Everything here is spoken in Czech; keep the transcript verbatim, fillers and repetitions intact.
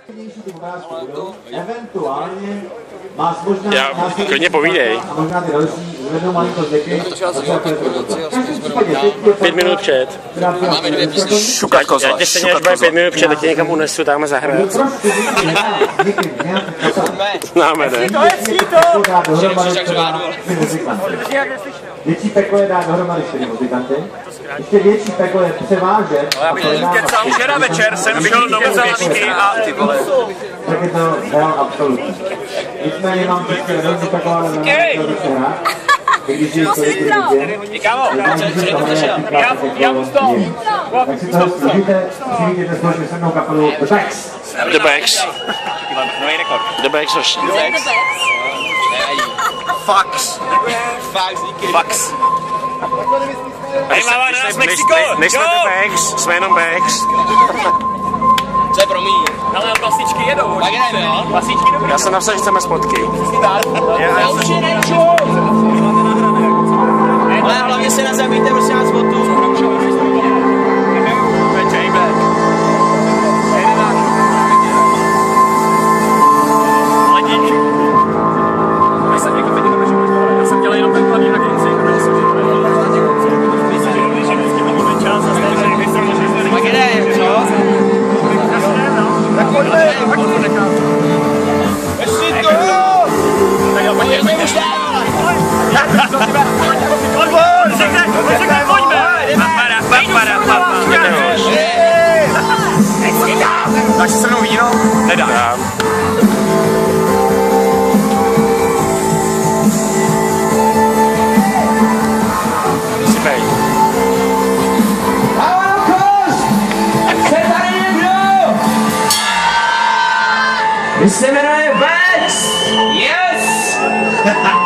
Eventuálně máš možná... Já, klidně povídej. A možná ty další zvednou malinko zdeky. Pět minut před. Máme dvě písničky. Šukat kozla. Já tě stejně, až bude pět minut před, tak tě někam unesu, tam zahrát. Známe, ne? Větší peklo je dát dohromady čtyři muzikanty. Ještě větší peklo je převážet. Já bych kecal, včera večer jsem šel do muzeláčky a ty vole. Tak je to reál absolutní. Nicméně mám prostě velmi taková, ale nemám to hrát. Když je to vidět, Kámo, já mu to. Tak si toho složíte, přivítěte společně se mnou kapelu The Backs. The Backs. Nový rekord. The Backs hoši. Fax. Fax, díky. Fax. Hej, máma, na nás Mexiko! Nejsme The Backs, jsme jenom Backs. Co je pro mě? Ale klasičky jedou. Tak jdeme, jo? Klasičky dobrý. Já jsem napsal, že chceme spotky. Já už je neču! Ale hlavně se nezabijte, prosím vás, o tu. Dáš si se mnou víno? Nedám. Sypej. Vy se jmenuje Vex! Yes!